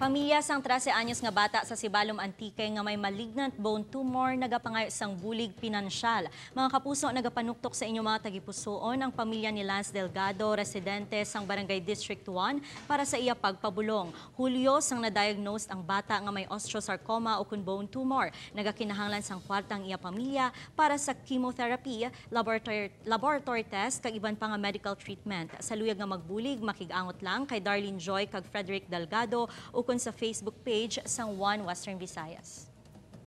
Pamilya sang 13 anyos nga bata sa Sibalom Antique nga may malignant bone tumor nagapangayo sang bulig pinansyal. Mga kapuso, nagapanuktok sa inyo mga tagipusoon ang pamilya ni Lance Delgado, residente sang Barangay District 1 para sa iya pagpabulong. Hulyo sang na-diagnose ang bata nga may osteosarcoma o kun bone tumor. Nagakinahanglan sang kwartang iya pamilya para sa chemotherapy, laboratory test kag iban pa nga medical treatment. Sa luyag nga magbulig, makigangot lang kay Darlene Joy kag Frederick Delgado o sa Facebook page sang One Western Visayas.